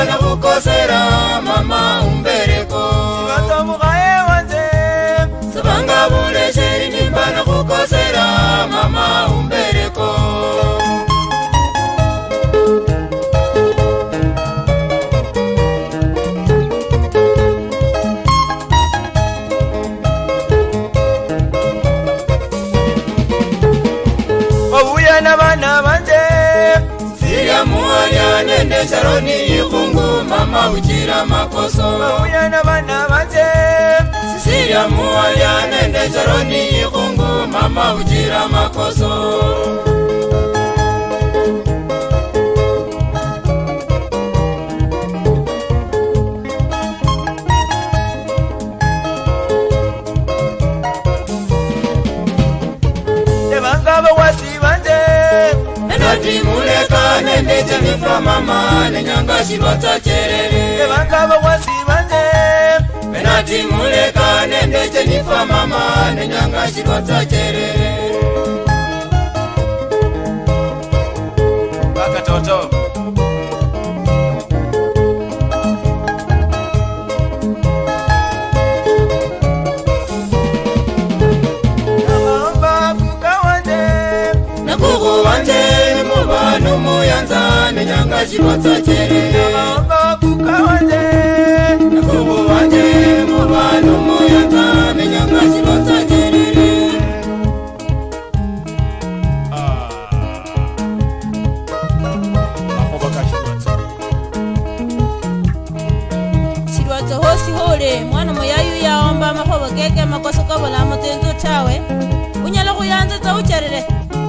nimbana kukosera mama umbereko Ngatomugaye wanje Sabanga bulesheri nimbana kukosera mama umbereko Obuya nabana banje Siria muwalya nende sharoni ikungu mama ujira makoso Obuya nabana banje Siria muwalya nende sharoni ikungu mama ujira makoso Ebangaba wasi banje Enati muleka nende janifa mama nenyanga shirwata cherere Ebangaba wasi banje Enati muleka nende janifa mama nenyanga shirwata cherere Baka toto Muyanza nenyanga shirwata cherere Baba kukawanje Nakubu wanje mubano muyanza nenyanga shirwata cherere Makoba kashirwata Shirwata hosi hole mwana moyayu yaomba makoba keke makoso kabola motenzo tawe Unyala kuyanza za ucharere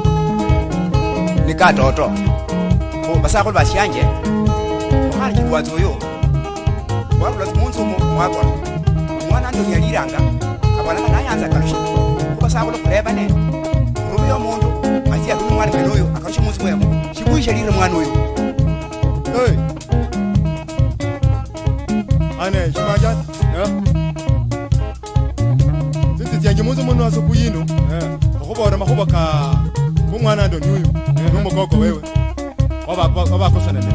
Nika toto basakho bashanje mwana kibwazo yo wabula munzu mwakwa mwana ndo yaliranga abana nayanza kalusha basakho kureba ne rubiyo mundu asiya kumwana meloyo akalusha munzu mwemo shibuyisha lire mwana uyo hey ane shimaja zinti tyange munzu mundu asukuyino okubona makuba ka kumwana ndo nyuyo numugoko wewe Waba kosanene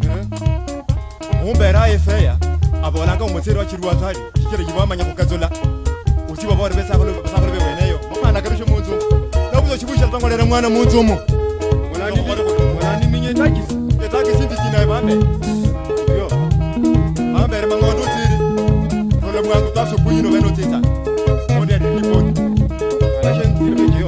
Umbera efeya Abolanga umutiri wa chirwazo hali Kikira jibamanya kukazola Usiba bori besa sakolo beweneyo Mwana kabisho munzu Nabuzo chibusha tangolera mwana munzu umu Mwana minye takisi Takisi ndi china ebambe Yo Ambere mangondo tiri Kole mwangu taso kuyino beno tita Mwende ya dilipoti Alashen tiri bekiyo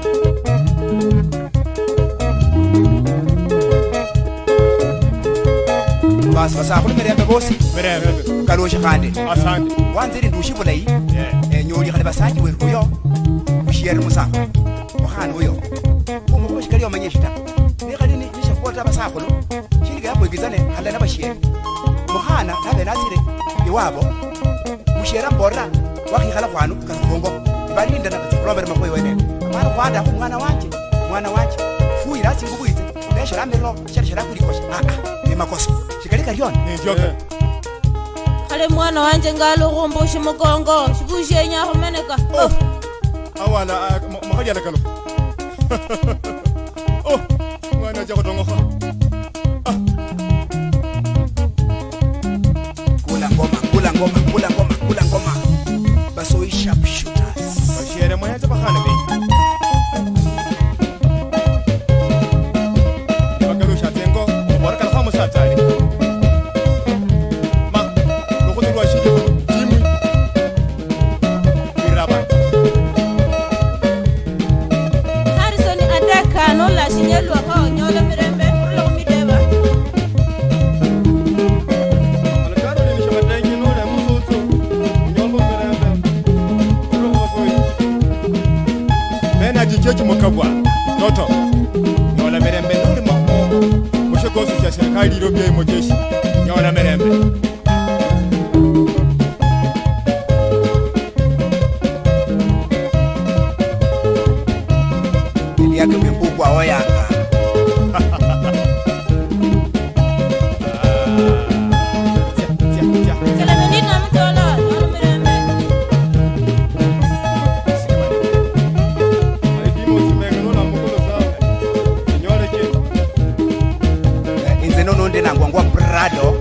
basakho mirembe bosi Mirembe kalosha khande Asante wanziri ndushi bulayi nyoli khale basangi weruyo mushiyeri musakho mukhana uyo umuko shikali omanyeshita ni khali ni shafota basakho shili yakho igizane hala na bashiyeri mukhana nabe nazire iwabo mushiyera mbora wakhikhala khwanu kakhongo balinda na robert makhoyi wene mwana kwanda mwana wanje fuira asingubuize neshara mero shara kulikosha ni makosa shikali kariona Njoka Kale mwana wanje ngalo gomboshi mugongo Shibushe nya kumeneka Awala mahali kalo Oh mwana jako dongo kula ngoma baso sharp shooters Bashiere mwana tabakana be Bakalo shatengo waraka kama satari Ma lokoti wa shiji timu Biraba Harrison adaka no la shinyelwa kwa nyola mirembe Ulo mideba Alakaro ni shamatengi no na musoto Nyombo mirembe Ulo foi Bena jijeji mokabwa Toto Nyola mirembe nuri mako Moshe kosu ya serikali irobia imojeshi Nyola mirembe yake mbukwa oyanga Kalamelina mtola nyola mirembe inze nono ndena ngwangwa brado